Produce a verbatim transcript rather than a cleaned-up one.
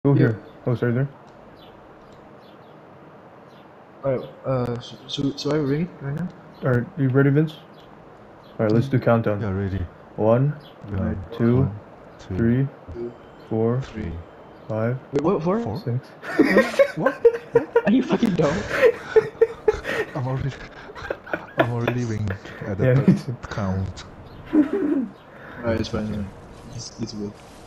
Go Here. here. Oh, sorry there. Alright, uh, so, so, so I ring it right now? Alright, you ready, Vince? Alright, let's do countdown. Yeah, ready. One, One, two, one, two, three, Two, four, three, five, Wait, what for? four. six. What? Are you fucking dumb? I'm already, I'm already ringed at the Yeah, me third too. count. Alright, it's fine, it's fine. It's, it's good.